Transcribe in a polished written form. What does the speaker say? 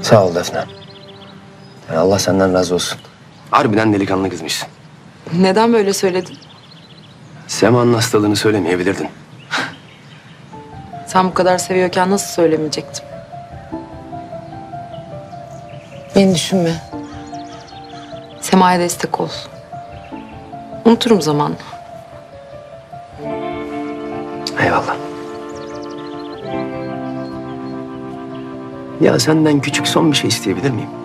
Sağ ol Defne. Yani Allah senden razı olsun. Harbiden delikanlı kızmışsın. Neden böyle söyledin? Sema'nın hastalığını söylemeyebilirdin. Sen bu kadar seviyorken nasıl söylemeyecektim? Beni düşünme. Sema'ya destek ol. Unuturum zamanla. Eyvallah. Ya senden küçük son bir şey isteyebilir miyim?